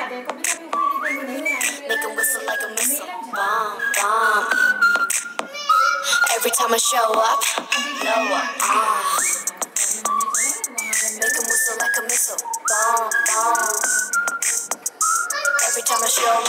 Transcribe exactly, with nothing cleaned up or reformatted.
Make him whistle like a missile. Bomb, bomb. Every time I show up, blow up. Uh. Make him whistle like a missile. Bomb, bomb. Every time I show